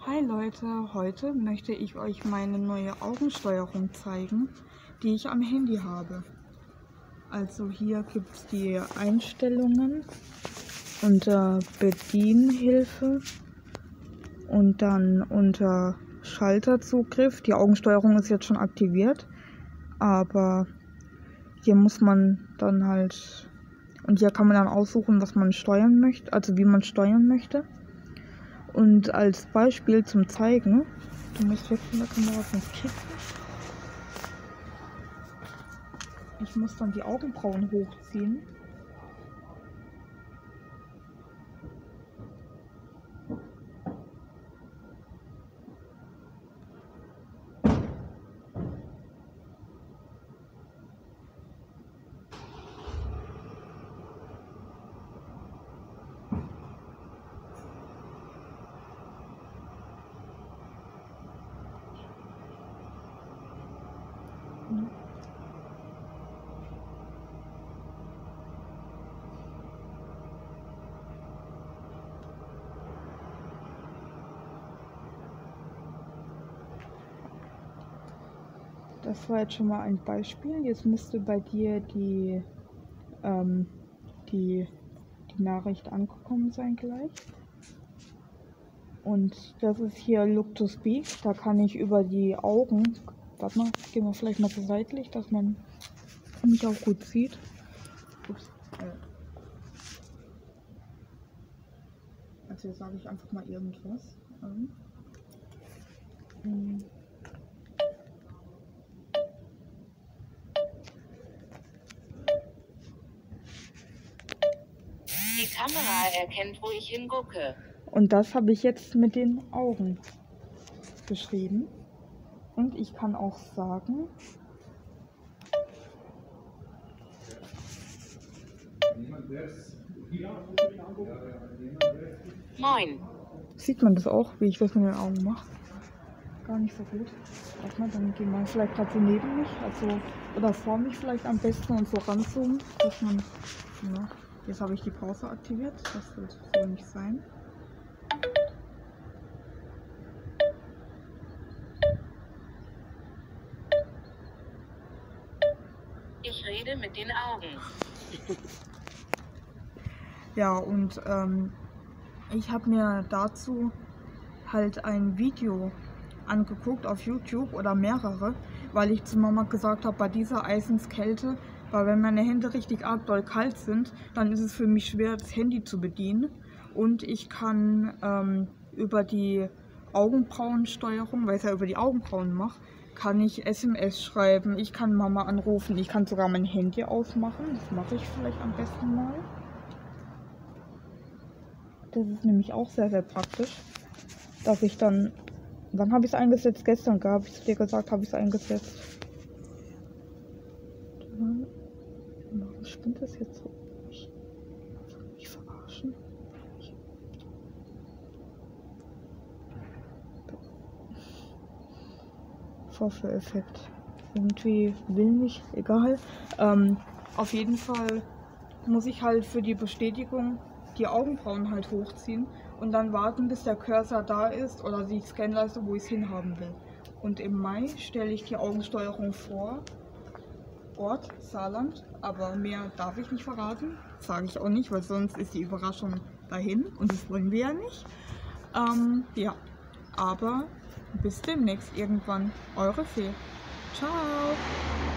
Hi Leute, heute möchte ich euch meine neue Augensteuerung zeigen, die ich am Handy habe. Also hier gibt es die Einstellungen unter Bedienhilfe und dann unter Schalterzugriff. Die Augensteuerung ist jetzt schon aktiviert, aber hier muss man dann halt, und hier kann man dann aussuchen, was man steuern möchte, also wie man steuern möchte. Und als Beispiel zum Zeigen, du musst weg von der Kamera sonst kicken. Ich muss dann die Augenbrauen hochziehen. Das war jetzt schon mal ein Beispiel. Jetzt müsste bei dir die Nachricht angekommen sein gleich. Und das ist hier Look to Speak. Da kann ich über die Augen, warte mal, gehen wir vielleicht mal so seitlich, dass man mich auch gut sieht. Ups. Also jetzt sage ich einfach mal irgendwas. Die Kamera erkennt, wo ich hingucke. Und das habe ich jetzt mit den Augen geschrieben. Und ich kann auch sagen, Moin. sieht man das auch, wie ich das mit den Augen mache? Gar nicht so gut. Warte mal, dann gehen wir vielleicht gerade so neben mich, also oder vor mich vielleicht am besten und so ranzoomen, dass man, ja, jetzt habe ich die Pause aktiviert, das soll nicht sein. Ich rede mit den Augen. Ja, und ich habe mir dazu halt ein Video angeguckt auf YouTube oder mehrere, weil ich zu Mama gesagt habe, bei dieser Eisenskälte, weil wenn meine Hände richtig arg doll kalt sind, dann ist es für mich schwer, das Handy zu bedienen. Und ich kann über die Augenbrauensteuerung, weil ich es ja über die Augenbrauen mache, kann ich SMS schreiben, ich kann Mama anrufen, ich kann sogar mein Handy ausmachen. Das mache ich vielleicht am besten mal. Das ist nämlich auch sehr, sehr praktisch, dass ich dann, wann habe ich es eingesetzt? Gestern, habe ich zu dir gesagt, habe ich es eingesetzt. Warum spinnt das jetzt so? Ich verarschen. Vorführeffekt. Irgendwie will nicht, egal. Auf jeden Fall muss ich halt für die Bestätigung die Augenbrauen halt hochziehen und dann warten, bis der Cursor da ist oder sich scannen lasse, wo ich es hinhaben will. Und im Mai stelle ich die Augensteuerung vor. Ort Saarland, aber mehr darf ich nicht verraten. Sage ich auch nicht, weil sonst ist die Überraschung dahin und das wollen wir ja nicht. Ja, aber bis demnächst irgendwann. Eure Fee. Ciao.